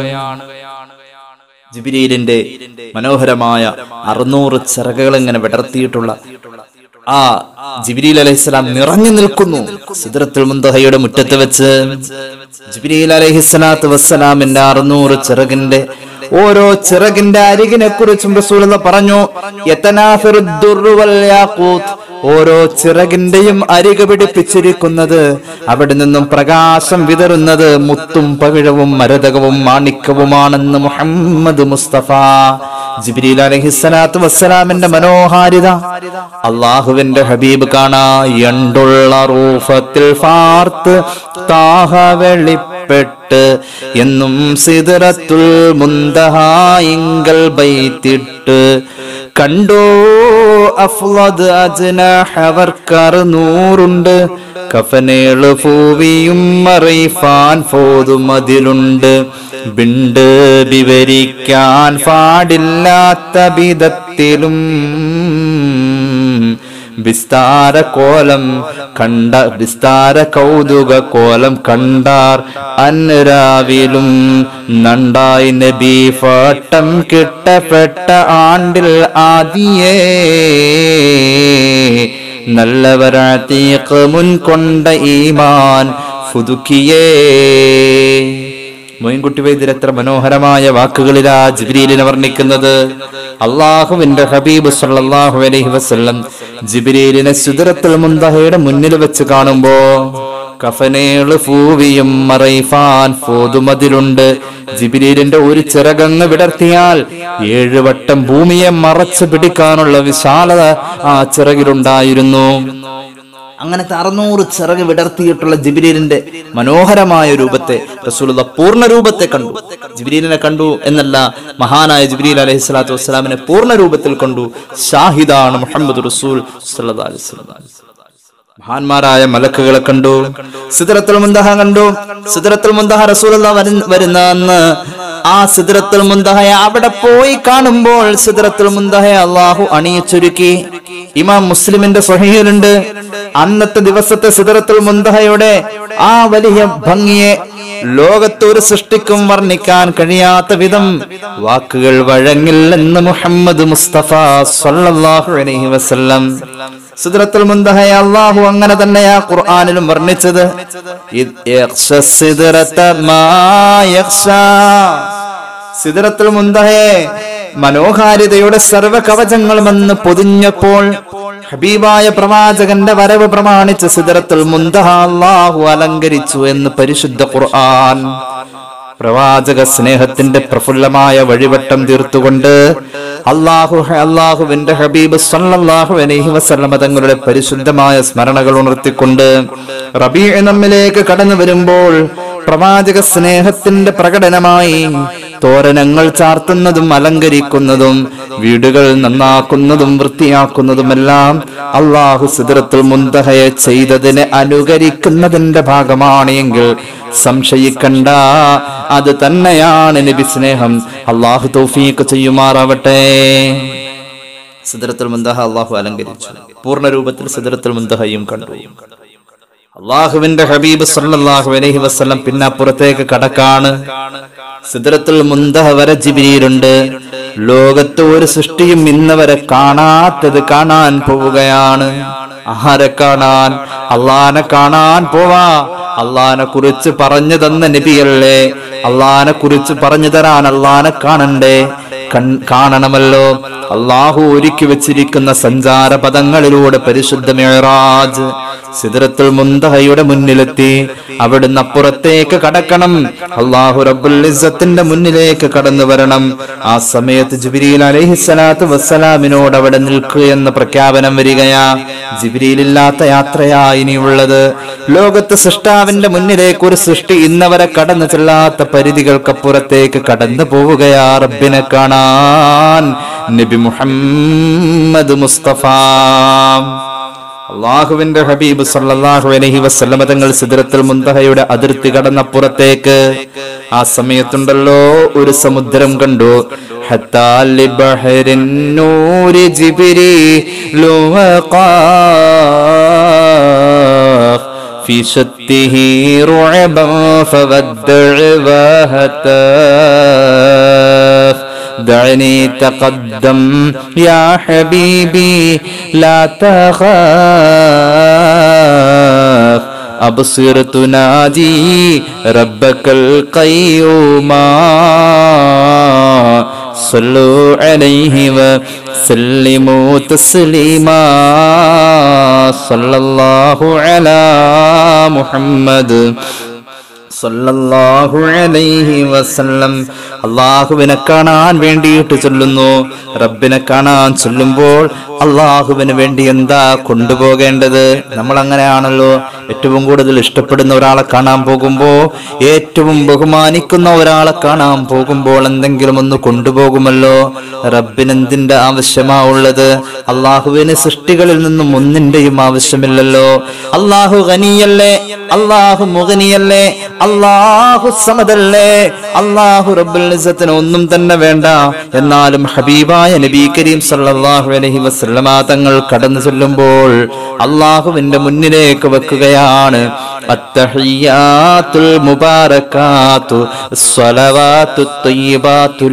ജിബ്രീലിന്റെ മനോഹരമായ അറുന്നൂറ് ചിറകുകൾ ഇങ്ങനെ വിടർത്തിയിട്ടുള്ള ആ ജിബ്രീൽ അലൈഹിസ്സലാം നിറഞ്ഞു നിൽക്കുന്നു സിദ്റത്തുൽ മുൻതഹയുടെ മുറ്റത്ത് വെച്ച്. ജിബ്രീൽ അലൈഹിസ്സലാത്തു വസ്സലാമിന്റെ അറുന്നൂറ് ചിറകിന്റെ ഓരോ ചിറകിന്റെ അരികിനെ കുറിച്ചും റസൂലുള്ളാഹി പറഞ്ഞു, യതനാഫിറുദ്ദുറു വൽ യാഖൂത്ത്, ഓരോ ചിറകിന്റെയും അരികെ പിടിപ്പിച്ചിരിക്കുന്നത്, അവിടെ നിന്നും പ്രകാശം വിതറുന്നത് മുത്തും പവിഴവും മരതകവും മാണിക്കവുമാണെന്ന് മുഹമ്മദ് മുസ്തഫ. ജിബ്രീൽ അലൈഹിസ്സലാത്തു വസ്സലാമിന്റെ മനോഹാരിത അല്ലാഹുവിന്റെ ഹബീബ് കാണാ യണ്ടുള്ള റൂഫത്തിൽ ഫാർത്ത് താഹ വെളിപ്പെട്ട് എന്നും സിദ്റത്തുൽ മുൻതഹായിങ്കൽ ബൈത്തിട്ട് കണ്ടോ അഫ്ളദ് അജ്നാഹ് അവർക്കറുന്നൂറുണ്ട്, കഫനേള് ഭൂവിയും മറൈഫാൻ ഫോതും അതിലുണ്ട്, ബിണ്ട് വിവരിക്കാൻ പാടില്ലാത്ത വിധത്തിലും വിസ്താര കോലം കണ്ട വിസ്താര കൗതുക കോലം കണ്ടാർ അൻരാവിലും നണ്ടായി നബി ഫട്ടം കിട്ടപ്പെട്ട ആണ്ടിൽ ആദിയേ നല്ലവരാതീഖ് മുൻകൊണ്ട ഈമാൻ ഫുതുക്കിയേ. മൊയിൻകുട്ടി വൈദ്യർ എത്ര മനോഹരമായ വാക്കുകളിലാ ജിബ്രീലിനെ വർണ്ണിക്കുന്നത്. അള്ളാഹുവിന്റെ ഹബീബ് സല്ലല്ലാഹു അലൈഹി വസല്ലം ജിബ്രീലിനെ സിദ്റത്തുൽ മുൻതഹയുടെ മുന്നിൽ വെച്ച് കാണുമ്പോ കഫനേള് ഫൂവിയും മറൈഫാൻ ഫോതുമതിലുണ്ട്. ജിബ്രീലിന്റെ ഒരു ചിറകങ്ങ് വിടർത്തിയാൽ ഏഴ് വട്ടം ഭൂമിയെ മറച്ചു പിടിക്കാനുള്ള വിശാലത ആ ചിറകിലുണ്ടായിരുന്നു. അങ്ങനത്തെ അറുന്നൂറ് ചിറക് വിടർത്തിയിട്ടുള്ള ജിബ്രീലിന്റെ മനോഹരമായ രൂപത്തെ റസൂലുള്ളാഹി പൂർണ്ണ രൂപത്തെ കണ്ടു. ജിബ്രീലിനെ കണ്ടു എന്നല്ല, മഹാനായ ജിബ്രീൽ അലൈഹി സ്വലാത്തു വസ്സലാമിനെ പൂർണ്ണ രൂപത്തിൽ കണ്ടു. ഷാഹിദാണ് മുഹമ്മദ് റസൂൽ സല്ലല്ലാഹു അലൈഹി വസല്ലം. മഹാന്മാരായ മലക്കുകളെ കണ്ടു, സിദ്റത്തുൽ മുൻതഹ കണ്ടു. സിദ്റത്തുൽ മുൻതഹ റസൂലുള്ളാഹി വരുന്ന അന്ന് ആ സിദ്റത്തുൽ മുൻതഹയെ അവിടെ പോയി കാണുമ്പോൾ സിദ്റത്തുൽ മുൻതഹയെ അല്ലാഹു അണിയിച്ചൊരുക്കി. ഇമാം മുസ്ലിമിന്റെ സ്വഹീഹിലുണ്ട്, അന്നത്തെ ദിവസത്തെ സിദ്റത്തുൽ മുൻതഹയുടെ ആ വലിയ ഭംഗിയെ ലോകത്തൊരു സൃഷ്ടിക്കും വർണ്ണിക്കാൻ കഴിയാത്ത വിധം വാക്കുകൾ വഴങ്ങില്ലെന്ന് മുഹമ്മദ് മുസ്തഫ സല്ലല്ലാഹു അലൈഹി വസല്ലം. സിദ്റത്തുൽ മുൻതഹയെ അല്ലാഹു അങ്ങനെ തന്നെയാ ഖുർആനിലും വർണ്ണിച്ചത്. സിദ്റത്തുൽ മുൻതഹയെ മനോഹാരിതയുടെ സർവ്വ കവചങ്ങളുമെന്ന് പൊതിഞ്ഞപ്പോൾ ഹബീബായ പ്രവാചകന്റെ വരവ് പ്രമാണിച്ച് സിദ്റത്തുൽ മുൻതഹ അല്ലാഹു അലങ്കരിച്ചു എന്ന് പരിശുദ്ധ ഖുർആൻ. പ്രവാചക സ്നേഹത്തിന്റെ പ്രഫുല്ലമായ വഴിവട്ടം തീർത്തുകൊണ്ട് അല്ലാഹു അല്ലാഹുവിന്റെ ഹബീബ് സല്ലല്ലാഹു അലൈഹി വസല്ലം തങ്ങളുടെ പരിശുദ്ധമായ സ്മരണകൾ ഉണർത്തിക്കൊണ്ട് റബീഉ നമ്മിലേക്ക് കടന്നു വരുമ്പോൾ പ്രവാചക സ്നേഹത്തിന്റെ പ്രകടനമായി തോരണങ്ങൾ ചാർത്തുന്നതും അലങ്കരിക്കുന്നതും വീടുകൾ നന്നാക്കുന്നതും വൃത്തിയാക്കുന്നതുമെല്ലാം അല്ലാഹു സിദ്റത്തുൽ മുൻതഹയെ ചെയ്തതിനെ അനുകരിക്കുന്നതിന്റെ ഭാഗമാണ് എങ്കിൽ സംശയിക്കണ്ട, അത് തന്നെയാണ് നബി സ്നേഹം. അല്ലാഹു തൗഫീഖ് ചെയ്യുമാറാവട്ടെ. സിദ്റത്തുൽ മുൻതഹ അല്ലാഹു അലങ്കരിച്ചു. പൂർണ്ണ രൂപത്തിൽ സിദ്റത്തുൽ മുൻതഹയും കണ്ടു. അള്ളാഹുവിന്റെ ഹബീബ് സല്ലല്ലാഹു അലൈഹി വസല്ലം പിന്നെ അപ്പുറത്തേക്ക് കടക്കാണ്. സിദ്റത്തുൽ മുൻതഹ വരെ ജിബ്രീലുണ്ട്. ലോകത്ത് ഒരു സൃഷ്ടിയും ഇന്നവരെ കാണാത്തത് കാണാൻ പോവുകയാണ്. ആരെ കാണാൻ? അള്ളാനെ കാണാൻ പോവാ. അള്ളാനെ കുറിച്ച് പറഞ്ഞു തന്ന നബിയല്ലേ, അള്ളാനെ കുറിച്ച് പറഞ്ഞു തരാൻ അള്ളാനെ കാണണ്ടേ? കാണണമല്ലോ. അള്ളാഹു ഒരുക്കി വെച്ചിരിക്കുന്ന സഞ്ചാര പദങ്ങളിലൂടെ പരിശുദ്ധ മിഅ്റാജ് സിദ്റത്തുൽ മുൻതഹയുടെ മുന്നിലെത്തി. അവിടുന്ന് അപ്പുറത്തേക്ക് കടക്കണം. അല്ലാഹു റബ്ബുൽ ഇസ്സത്തിന്റെ മുന്നിലേക്ക് കടന്നു വരണം. ആ സമയത്ത് ജിബ്രീൽ അലൈഹിസ്സലാത്തു വസ്സലാമിനോട് അവിടെ നിൽക്കുക എന്ന പ്രഖ്യാപനം വരികയാ. ജിബ്രീൽ ഇല്ലാത്ത യാത്രയാ ഇനിയുള്ളത്. ലോകത്ത് സൃഷ്ടാവിന്റെ മുന്നിലേക്ക് ഒരു സൃഷ്ടി ഇന്നവരെ കടന്നു ചെല്ലാത്ത പരിധികൾക്കപ്പുറത്തേക്ക് കടന്നു പോവുകയാ റബ്ബിനെ കാണാൻ. നബി മുഹമ്മദ് മുസ്തഫ അള്ളാഹുവിന്റെ ഹബീബ് സല്ലല്ലാഹു അലൈഹി വസല്ലം തങ്ങൾ സിദ്റത്തുൽ മുൻതഹയുടെ അതിർത്തി കടന്നപ്പുറത്തേക്ക് ആ സമയത്തുണ്ടല്ലോ ഒരു സമുദ്രം കണ്ടു. ഹത്താ ലിബഹരിൻ നൂരി ജിബ്രീലു വഖാഫ് ഫീ ശത്തിഹി റുഅബൻ ഫവദ്ദഅ വഹതാഫ് دعني تقدم يا حبيبي لا تخاف أبصر تنادي ربك القيوم صلوا عليه وسلموا تسليما صلى الله على محمد സല്ലല്ലാഹു അലൈഹി വസല്ലം. അള്ളാഹുവിനെ കാണാൻ വേണ്ടിയിട്ട് ചൊല്ലുന്നു. റബ്ബിനെ കാണാൻ ചൊല്ലുമ്പോൾ അള്ളാഹുവിന് വേണ്ടി എന്താ കൊണ്ടുപോകേണ്ടത്? നമ്മൾ അങ്ങനെയാണല്ലോ. ഏറ്റവും കൂടുതൽ ഇഷ്ടപ്പെടുന്ന ഒരാളെ കാണാൻ പോകുമ്പോ, ഏറ്റവും ബഹുമാനിക്കുന്ന ഒരാളെ കാണാൻ പോകുമ്പോൾ എന്തെങ്കിലും ഒന്ന് കൊണ്ടുപോകുമല്ലോ. റബ്ബിന് എന്തിന്റെ ആവശ്യമാ ഉള്ളത്? അള്ളാഹുവിന് സൃഷ്ടികളിൽ നിന്നും ഒന്നിന്റെയും ആവശ്യമില്ലല്ലോ. അള്ളാഹു ഗനിയല്ലേ, അള്ളാഹു മുഗനിയല്ലേ, അള്ളാഹു സമദല്ലേ. അള്ളാഹു റബ്ബുൽ ഇസ്സത്തിന് ഒന്നും തന്നെ വേണ്ട. എന്നാലും ഹബീബായ നബി കരീം സല്ലല്ലാഹു അലൈഹി വസല്ലമ തങ്ങൾ കടന്നു ചെല്ലുമ്പോൾ അള്ളാഹുവിന്റെ മുന്നിലേക്ക് വെക്കുകയാണ്. അത്തഹിയ്യാത്തുൽ മുബാറകാത്തു സ്വലവാത്തുത് തയ്യിബാത്തു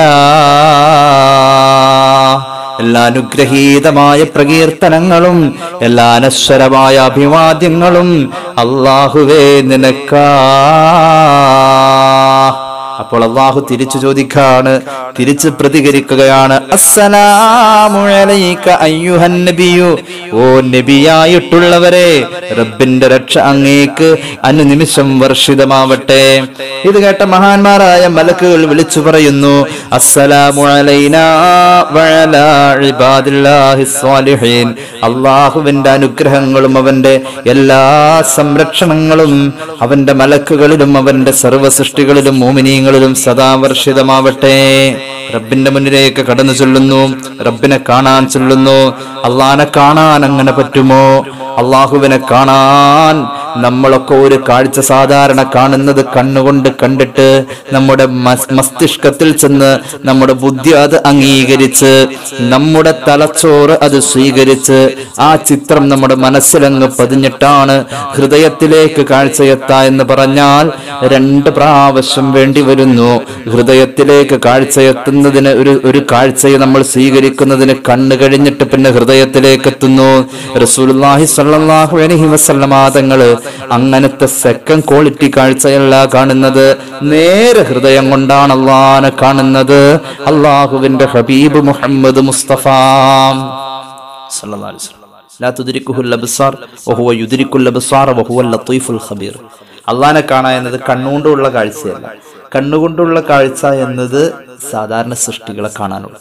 ലില്ലാഹ്. എല്ലാ അനുഗ്രഹീതമായ പ്രകീർത്തനങ്ങളും എല്ലാ അനശ്വരമായ അഭിവാദ്യങ്ങളും അല്ലാഹുവേ നിനക്കാ. അപ്പോൾ അല്ലാഹു തിരിച്ചു ചോദിക്കാണ്, തിരിച്ച് പ്രതികരിക്കുകയാണ്, അസ്സലാമു അലൈക അയ്യുഹൻ നബിയു, ഓ നബിയായിട്ടുള്ളവരെ, റബ്ബിന്റെ രക്ഷ അങ്ങേക്ക് അനുനിമിഷം വർഷിതമാവട്ടെ. ഇത് കേട്ട മഹാന്മാരായ മലക്കുകൾ വിളിച്ചു പറയുന്നു, അസ്സലാമു അലൈനാ വഅലാ ഇബാദില്ലാഹിസ് സ്വാലിഹീൻ, അല്ലാഹുവിന്റെ അനുഗ്രഹങ്ങളും അവന്റെ എല്ലാ സംരക്ഷണങ്ങളും അവന്റെ മലക്കുകളിലും അവന്റെ സർവ്വ സൃഷ്ടികളിലും മുഅ്മിനീങ്ങളിലും സദാ വർഷിതമാവട്ടെ. റബ്ബിന്റെ മുന്നിലേക്ക് കടന്നു ചൊല്ലുന്നു, റബ്ബിനെ കാണാൻ ചൊല്ലുന്നു. അള്ളാഹിനെ കാണാൻ അങ്ങനെ പറ്റുമോ? അള്ളാഹുവിനെ കാണാൻ നമ്മളൊക്കെ ഒരു കാഴ്ച സാധാരണ കാണുന്നത് കണ്ണുകൊണ്ട് കണ്ടിട്ട് നമ്മുടെ മസ്തിഷ്കത്തിൽ ചെന്ന് നമ്മുടെ ബുദ്ധി അത് അംഗീകരിച്ച് നമ്മുടെ തലച്ചോറ് അത് സ്വീകരിച്ച് ആ ചിത്രം നമ്മുടെ മനസ്സിലങ്ങ് പതിഞ്ഞിട്ടാണ് ഹൃദയത്തിലേക്ക് കാഴ്ചയെത്താ എന്ന് പറഞ്ഞാൽ രണ്ട് പ്രാവശ്യം വേണ്ടി വരുന്നു. ഹൃദയത്തിലേക്ക് കാഴ്ചയെത്തുന്നതിന് ഒരു ഒരു കാഴ്ചയെ നമ്മൾ സ്വീകരിക്കുന്നതിന് കണ്ണ് കഴിഞ്ഞിട്ട് പിന്നെ ഹൃദയത്തിലേക്ക് എത്തുന്നു. റസൂലുള്ളാഹി സ്വല്ലല്ലാഹു അലൈഹി വസല്ലമ തങ്ങള് അങ്ങനത്തെ സെക്കൻഡ് ക്വാളിറ്റി കാഴ്ചയല്ല കാണുന്നത്, നേരെ ഹൃദയം കൊണ്ടാണ് അള്ളാഹനെ കാണുന്നത്. അള്ളാഹുവിന്റെ ഹബീബ് മുഹമ്മദ് മുസ്തഫ സല്ലല്ലാഹു അലൈഹി വസല്ലം, ലാ തുദ്രിക്കുഹുൽ അബ്സാർ വഹുവ യുദ്രിക്കുൽ അബ്സാർ വഹുവൽ ലത്തീഫുൽ ഖബീർ. അള്ളാഹനെ കാണുക എന്നത് കണ്ണുകൊണ്ടുള്ള കാഴ്ചയല്ല. കണ്ണുകൊണ്ടുള്ള കാഴ്ച എന്നത് സാധാരണ സൃഷ്ടികളെ കാണാനുള്ള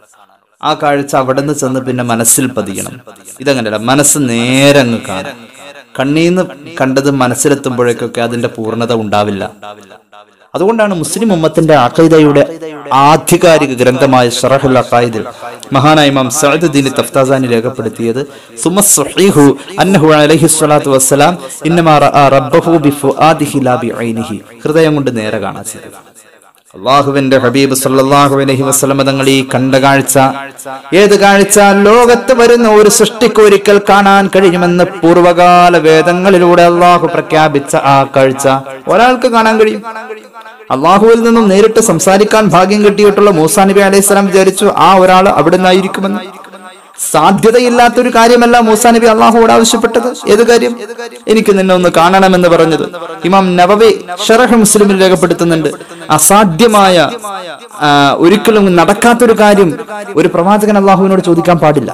ആ കാഴ്ച അവിടെ നിന്ന് ചെന്ന് പിന്നെ മനസ്സിൽ പതിയണം. ഇതങ്ങനെയല്ല, മനസ്സ് നേരെ അങ്ങ് കാണാം. കണ്ണീന്ന് കണ്ടത് മനസ്സിലെത്തുമ്പോഴേക്കൊക്കെ അതിന്റെ പൂർണ്ണത ഉണ്ടാവില്ല. അതുകൊണ്ടാണ് മുസ്ലിം ഉമ്മത്തിന്റെ അഖീദയുടെ ആധികാരിക ഗ്രന്ഥമായ ശറഹുൽ അഖായിദിൽ മഹാനായ ഇമാം സഅദുദ്ദീൻ തഫ്താസാനി രേഖപ്പെടുത്തിയത്, സുമസ്സഹീഹു അന്നഹു അലൈഹി സ്വലാത്തു വസ്സലാം ഇന്നമാ റഅ റബ്ബഹു ബിഫുആദിഹി ലാ ബിഐനിഹി, ഹൃദയം കൊണ്ട് നേരെ കാണാൻ ചെയ്തു. അള്ളാഹുവിന്റെ ഹബീബ് സല്ലല്ലാഹു അലൈഹി വസല്ലം തങ്ങൾ ഈ കണ്ട കാഴ്ച, ഏത് കാഴ്ച? ലോകത്ത് വരുന്ന ഒരു സൃഷ്ടിക്ക് ഒരിക്കൽ കാണാൻ കഴിയുമെന്ന് പൂർവകാല വേദങ്ങളിലൂടെ അള്ളാഹു പ്രഖ്യാപിച്ച ആ കാഴ്ച ഒരാൾക്ക് കാണാൻ കഴിയും. അള്ളാഹുവിൽ നിന്നും നേരിട്ട് സംസാരിക്കാൻ ഭാഗ്യം കിട്ടിയിട്ടുള്ള മൂസാ നബി അലൈഹി സ്വലാം വിചാരിച്ചു ആ ഒരാൾ അവിടെ നിന്നായിരിക്കുമെന്ന്. സാധ്യതയില്ലാത്തൊരു കാര്യമല്ല മൂസാ നബി അള്ളാഹുവോട് ആവശ്യപ്പെട്ടത്. ഏത് കാര്യം? എനിക്ക് നിന്നെ ഒന്ന് കാണണമെന്ന് പറഞ്ഞത്. ഇമാം നവവി ശറഹ് മുസ്ലിമിൽ രേഖപ്പെടുത്തുന്നുണ്ട്, അസാധ്യമായ ഒരിക്കലും നടക്കാത്തൊരു കാര്യം ഒരു പ്രവാചകൻ അള്ളാഹുവിനോട് ചോദിക്കാൻ പാടില്ല.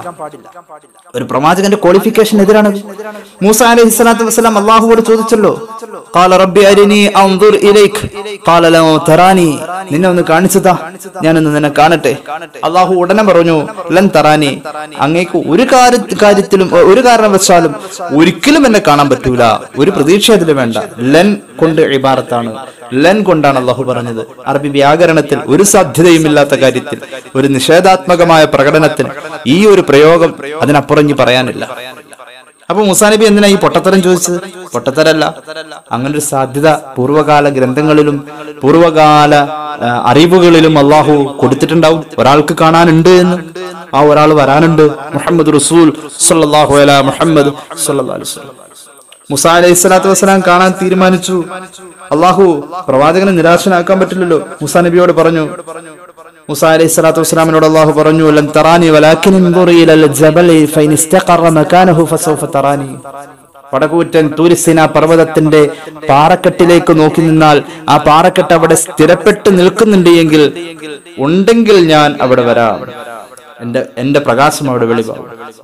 ഒരു പ്രവാചകന്റെ ക്വാളിഫിക്കേഷൻ എതിരാണ്. മൂസാ അലൈഹി സ്വലാത്തു വസ്സലാം അള്ളാഹുവോട് ചോദിച്ചല്ലോ, ഖാല റബ്ബി അരിനി അൻദുർ ഇലൈക് ഖാല ലൗ തറാനി, നിന്നെ ഒന്ന് കാണിച്ചതാ, ഞാനൊന്ന് നിന്നെ കാണട്ടെ. അള്ളാഹു ഉടനെ പറഞ്ഞു, ലൻ തറാനി, അങ്ങേക്ക് ഒരു കാര്യത്തിലും ഒരു കാരണവശാലും ഒരിക്കലും എന്നെ കാണാൻ പറ്റൂല. ഒരു പ്രതീക്ഷ അതിൽ വേണ്ട. ലൻ കൊണ്ട് ഇബാറത്താണ്, ലൻ കൊണ്ടാണ് അള്ളാഹു പറഞ്ഞത്. അറബി വ്യാകരണത്തിൽ ഒരു സാധ്യതയുമില്ലാത്ത കാര്യത്തിൽ, ഒരു നിഷേധാത്മകമായ പ്രകടനത്തിൽ ഈ ഒരു പ്രയോഗം അതിനപ്പുറം പറയാനില്ല. അപ്പൊ മൂസാ നബി എന്തിനാ ഈ പൊട്ടത്തരം ചോദിച്ചത്? പൊട്ടത്തരല്ല, അങ്ങനൊരു സാധ്യത പൂർവ്വകാല ഗ്രന്ഥങ്ങളിലും പൂർവ്വകാല അറിവുകളിലും അള്ളാഹു കൊടുത്തിട്ടുണ്ടാവും. ഒരാൾക്ക് കാണാനുണ്ട് എന്ന്, ആ ഒരാൾ വരാനുണ്ട്. മുഹമ്മദ് റസൂൽ സല്ലല്ലാഹു അലൈഹി മുഹമ്മദ് സല്ലല്ലാഹു അലൈഹി വസല്ലം. മൂസാ അലൈഹി സ്വലാത്തു വസ്സലാം കാണാൻ തീരുമാനിച്ചു. അള്ളാഹു പ്രവാചകനെ നിരാശനാക്കാൻ പറ്റില്ലല്ലോ. മൂസാ നബിയോട് പറഞ്ഞു, മൂസാ അലൈഹി സ്വലാത്തു വസ്സലാമിനോട് അള്ളാഹു പറഞ്ഞു, ലൻ തറാനി വലാകിൻ ഇൻദുർ ഇലൽ ജബലി ഫൈൻ ഇസ്തഖറ മകാനഹു ഫസൗഫ തറാനി. വടകൂറ്റൻ തൂരിസിന പർവ്വതത്തിന്റെ പാറക്കെട്ടിലേക്ക് നോക്കി നിന്നാൽ ആ പാറക്കെട്ട് അവിടെ സ്ഥിരപ്പെട്ട് നിൽക്കുന്നുണ്ട് എങ്കിൽ ഉണ്ടെങ്കിൽ ഞാൻ അവിടെ വരാം, എന്റെ എന്റെ പ്രകാശം അവിടെ വെളിവാകും.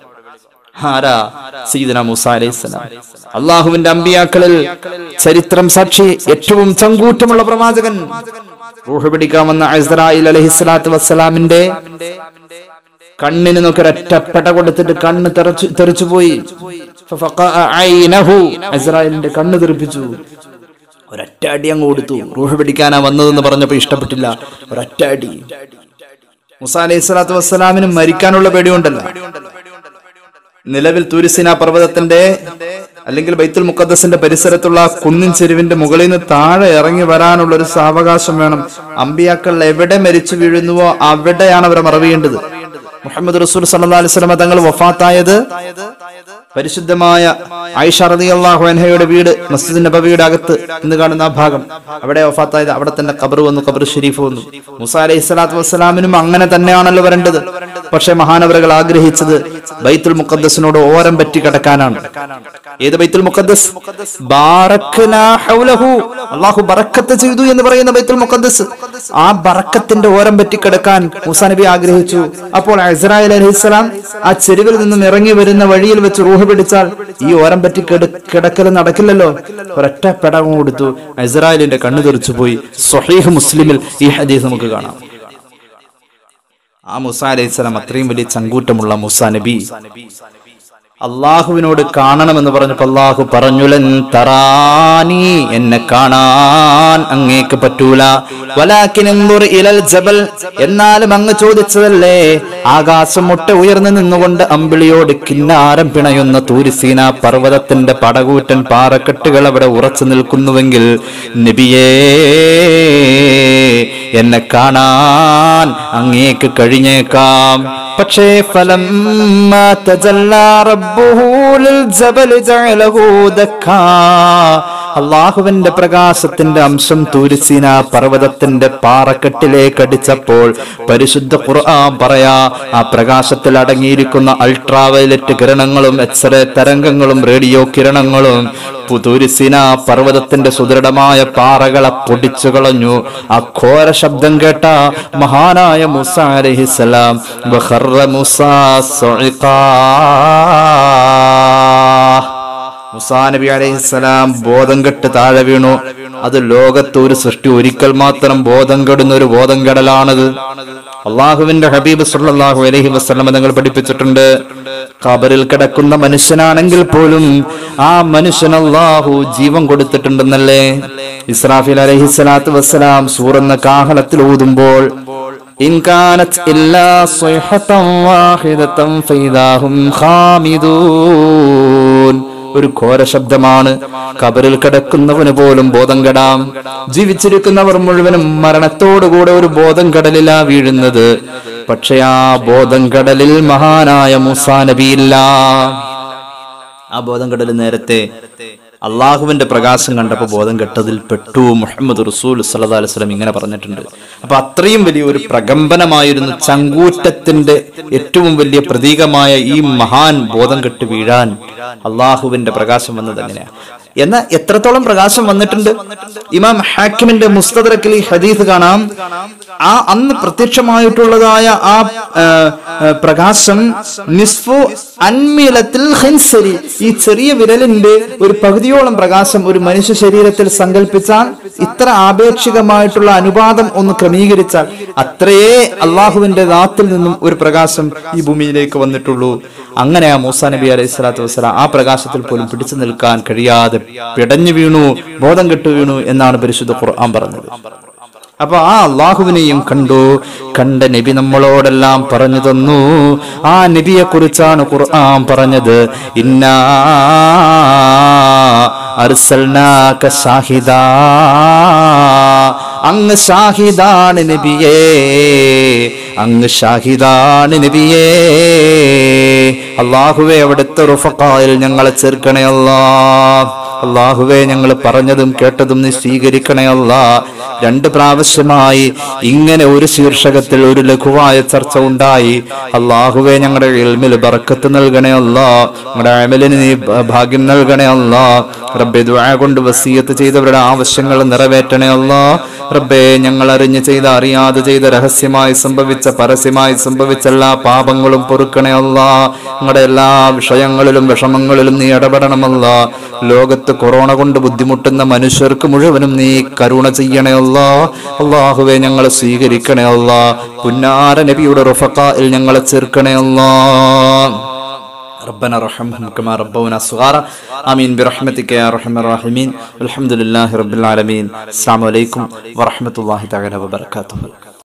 ആരാ? സയ്യിദുനാ മൂസാ അലൈഹിസ്സലാം. അള്ളാഹുവിന്റെ അമ്പിയാക്കളിൽ ചരിത്രം സാക്ഷി ഏറ്റവും ചങ്കൂറ്റമുള്ള പ്രവാചകൻ. റൂഹ് പിടിക്കാൻ വന്ന ഇസ്രായീൽ അലൈഹിസ്സലാത്തു വസ്സലാമിന്റെ കണ്ണിന് നോക്കി ഒരൊറ്റപ്പെട്ട കൊടുത്തിട്ട് കണ്ണ് തെറിച്ചു തെറിച്ചുപോയി. ഇസ്രായേലിന്റെ കണ്ണ് തെറിപ്പിച്ചു. ഒരൊറ്റ അടി അങ്ങ് കൊടുത്തു. റൂഹ് പിടിക്കാനാ വന്നതെന്ന് പറഞ്ഞപ്പോ ഇഷ്ടപ്പെട്ടില്ല, ഒരൊറ്റ അടി. മൂസാ അലൈഹി സ്വലാത്തു വസ്സലാമിന് മരിക്കാനുള്ള പേടിയുണ്ടല്ലോ. നിലവിൽ തൂരിസിന പർവ്വതത്തിന്റെ അല്ലെങ്കിൽ ബൈത്തുൽ മുഖദ്ദസിന്റെ പരിസരത്തുള്ള കുന്നിൻ ചെരുവിന്റെ മുകളിൽ നിന്ന് താഴെ ഇറങ്ങി വരാനുള്ള ഒരു സാവകാശം വേണം. അമ്പിയാക്കൾ എവിടെ മരിച്ചു വീഴുന്നുവോ അവിടെയാണ് അവരെ മറവിയേണ്ടത്. മുഹമ്മദ് റസൂൽ സല്ലല്ലാഹു അലൈഹി വസല്ലം തങ്ങൾ വഫാത്തായത് പരിശുദ്ധമായ ആയിഷ റളിയല്ലാഹു അൻഹയുടെ വീട് മസ്ജിദ് നബവിയുടെ അകത്ത് ഇന്ന് കാണുന്ന ആ ഭാഗം, അവിടെ വഫാത്തായത്, അവിടെ തന്നെ ഖബർ വന്നു, ഖബർ ഷരീഫ് വന്നു. മൂസാ അലൈഹി സ്വലാത്തു വസ്സലാമിനും അങ്ങനെ തന്നെയാണല്ലോ വരേണ്ടത്. പക്ഷെ മഹാനവറുകൾ ആഗ്രഹിച്ചത് ബൈത്തുൽ മുഖദ്ദസിനോട് ഓരം പറ്റി കിടക്കാനാണ്. ഏത് ബൈത്തുൽ മുഖദ്ദസ്? ബാറക്നാ ഹൗലഹു, അല്ലാഹു ബറക്കത്ത് ചെയ്തു എന്ന് പറയുന്ന ബൈത്തുൽ മുഖദ്ദസ്. ആ ബറക്കത്തിന്റെ ഓരം പറ്റി കിടക്കാൻ മൂസാ നബി ആഗ്രഹിച്ചു. അപ്പോൾ ഇസ്രായേൽ അലൈഹിസ്സലാം ആ ചെരുവിൽ നിന്നും ഇറങ്ങി വരുന്ന വഴിയിൽ വെച്ച് റൂഹ് പിടിച്ചാൽ ഈ ഓരം പറ്റി കിടക്കൽ നടക്കില്ലല്ലോ. ഒരൊറ്റ പെടകം കൊടുത്തു, ഇസ്രായേലിന്റെ കണ്ണു തെറിച്ചു പോയി. സ്വഹീഹ് മുസ്ലിമിൽ ഈ ഹദീസ് നമുക്ക് കാണാം. ആ മൂസാ അലൈഹിസ്സലാം അത്രയും വലിയ ചങ്കൂറ്റമുള്ള മൂസാ നബി അള്ളാഹുവിനോട് കാണണമെന്ന് പറഞ്ഞപ്പോ അള്ളാഹു പറഞ്ഞു, ലൻ തറാനി, എന്നെ കാണാൻ അങ്ങേക്ക് പറ്റൂല, വലാകിൻ അൻദുർ ഇലൽ ജബൽ, എന്നാലും അങ്ങ് ചോദിച്ചതല്ലേ ആകാശം മുട്ട ഉയർന്നു നിന്നുകൊണ്ട് അമ്പിളിയോട് കിന്നാരം പിണയുന്ന തൂരിസീന പർവ്വതത്തിന്റെ പടകൂറ്റൻ പാറക്കെട്ടുകൾ അവിടെ ഉറച്ചു നിൽക്കുന്നുവെങ്കിൽ നബിയേ എന്നെ കാണാൻ അങ്ങേക്ക് കഴിഞ്ഞേക്കാം. പക്ഷേ ഫലമ്മാ തജല്ലാ റബ്ബുഹു ലിൽ ജബലി ജഅലഹു ദക്കാ, അള്ളാഹുവിന്റെ പ്രകാശത്തിന്റെ അംശം തൂരിസീന പർവ്വതത്തിന്റെ പാറക്കെട്ടിലേക്ക് അടിച്ചപ്പോൾ പരിശുദ്ധ ഖുർആൻ പറയാ, ആ പ്രകാശത്തിൽ അടങ്ങിയിരിക്കുന്ന അൾട്രാവയലറ്റ് കിരണങ്ങളും എക്സ്റേ തരംഗങ്ങളും റേഡിയോ കിരണങ്ങളും തൂരിസീന പർവ്വതത്തിന്റെ സുദൃഢമായ പാറകളെ പൊടിച്ചു കളഞ്ഞു. ആ ഘോര ശബ്ദം കേട്ട മഹാനായ മൂസാ അലൈഹിസ്സലാം വഖറ മൂസാ സഇഖാ, മൂസാ നബി അലൈഹിസ്സലാം ബോധം കെട്ട് താഴെ വീണു. അത് ലോകത്ത് ഒരു സൃഷ്ടി ഒരിക്കൽ മാത്രം ബോധം കെടുന്ന ഒരു ബോധം കെടലാണത്. അള്ളാഹുവിന്റെ ഹബീബ് സല്ലല്ലാഹു അലൈഹി വസല്ലം തങ്ങൾ പഠിപ്പിച്ചിട്ടുണ്ട്, ഖബറിൽ കിടക്കുന്ന മനുഷ്യനാണെങ്കിൽ പോലും ആ മനുഷ്യൻ അള്ളാഹു ജീവൻ കൊടുത്തിട്ടുണ്ടെന്നല്ലേ. ഇസ്രാഫീൽ അലൈഹിസ്സലാത്തു വസ്സലാം സൂറെന്ന കാഹളത്തിൽ ഊതുമ്പോൾ ഇൻ കാനത് ഇല്ലാ സ്വൈഹതൻ വാഹിദതൻ ഫൈദാഹും ഖാമിദൂൻ, ഒരു ഘോര ശബ്ദമാണ്. ഖബറിൽ കിടക്കുന്നവന് പോലും ബോധം കെടാം. ജീവിച്ചിരിക്കുന്നവർ മുഴുവനും മരണത്തോടുകൂടെ ഒരു ബോധം കടലിലാ വീഴുന്നത്. പക്ഷെ ആ ബോധം കടലിൽ മഹാനായ മൂസാ നബിയില്ല. ആ ബോധം കടൽ നേരത്തെ അള്ളാഹുവിന്റെ പ്രകാശം കണ്ടപ്പോൾ ബോധം കെട്ടതിൽ പെട്ടു. മുഹമ്മദ് റസൂൽ സല്ലല്ലാഹു അലൈഹി വസല്ലം ഇങ്ങനെ പറഞ്ഞിട്ടുണ്ട്. അപ്പൊ അത്രയും വലിയ ഒരു പ്രകമ്പനമായിരുന്നു, ചങ്കൂറ്റത്തിന്റെ ഏറ്റവും വലിയ പ്രതീകമായ ഈ മഹാൻ ബോധം കെട്ട് വീഴാൻ അള്ളാഹുവിന്റെ പ്രകാശം വന്നത് എങ്ങനെയാ? എന്നാൽ എത്രത്തോളം പ്രകാശം വന്നിട്ടുണ്ട്? ഇമാം ഹാക്കിമിന്റെ മുസ്തദറക്കിൽ ഈ ഹദീസ് കാണാം. ആ അന്ന് പ്രത്യക്ഷമായിട്ടുള്ളതായ ആ പ്രകാശം നിസ്ഫു അൻമിലത്തിൽ ഖിൻസരി, ഈ ചെറിയ വിരലിന്റെ ഒരു പകുതിയോളം പ്രകാശം ഒരു മനുഷ്യ ശരീരത്തിൽ സങ്കല്പിച്ചാൽ, ഇത്ര ആപേക്ഷികമായിട്ടുള്ള അനുപാതം ഒന്ന് ക്രമീകരിച്ചാൽ അത്രയേ അള്ളാഹുവിന്റെ ദാത്തിൽ നിന്നും ഒരു പ്രകാശം ഈ ഭൂമിയിലേക്ക് വന്നിട്ടുള്ളൂ. അങ്ങനെ ആ മൂസാ നബി അലൈഹി സ്വലാത്തു വസ്സലാം ആ പ്രകാശത്തിൽ പോലും പിടിച്ചു നിൽക്കാൻ കഴിയാതെ പിടഞ്ഞു വീണു, ബോധം കെട്ടു വീണു എന്നാണ് പരിശുദ്ധ ഖുർആൻ പറഞ്ഞത്. അപ്പൊ ആ അള്ളാഹുവിനെയും കണ്ടു. കണ്ട നബി നമ്മളോടെല്ലാം പറഞ്ഞു തന്നു. ആ നബിയെ കുറിച്ചാണ് ഖുർആൻ പറഞ്ഞത്, ഇന്നാ അർസൽനാക ഷാഹിദാ, അങ്ങ് ഷാഹിദാണ് നബിയേ, അങ്ങ് ഷാഹിദാണ് നബിയേ. അള്ളാഹുവേ അവിടുത്തെ റുഫഖായിൽ ഞങ്ങളെ ചേർക്കണേ അല്ലാ. അള്ളാഹുവേ ഞങ്ങൾ പറഞ്ഞതും കേട്ടതും നീ സ്വീകരിക്കണേ അല്ലാ. രണ്ട് പ്രാവശ്യമായി ഇങ്ങനെ ഒരു ശീർഷകത്തിൽ ഒരു ലഘുവായ ചർച്ച ഉണ്ടായി. അള്ളാഹുവേ ഞങ്ങളുടെ ഇൽമിൽ ബറക്കത്ത് നൽകണേ അല്ലാ, ഞങ്ങളുടെ അമലിന് നീ ഭാഗ്യം നൽകണേ അല്ലാ. റബ്ബേ ദുആ കൊണ്ട് വസിയത്ത് ചെയ്തവരുടെ ആവശ്യങ്ങൾ നിറവേറ്റണേ അല്ലാ. റബ്ബേ ഞങ്ങൾ അറിഞ്ഞ് ചെയ്ത അറിയാതെ ചെയ്ത രഹസ്യമായി സംഭവിച്ച പരസ്യമായി സംഭവിച്ച എല്ലാ പാപങ്ങളും പൊറുക്കണേ അല്ലാ. ഞങ്ങളുടെ എല്ലാ വിഷയങ്ങളിലും വിഷമങ്ങളിലും നീ ഇടപെടണമല്ലാ. ലോകത്ത് കൊറോണ കൊണ്ട് ബുദ്ധിമുട്ടുന്ന മനുഷ്യർക്ക് മുഴുവനും നീ കരുണ ചെയ്യണേ അല്ലാ. അള്ളാഹുവേ ഞങ്ങളെ സ്വീകരിക്കണേ അല്ലാ. പുന്നാര നബിയുടെ റഫഖായിൽ ഞങ്ങളെ ചേർക്കണേ അല്ലാ. ربنا ارحمهم كما ربونا صغارا آمين برحمتك يا أرحم الراحمين والحمد لله رب العالمين. السلام عليكم ورحمة الله تعالى وبركاته.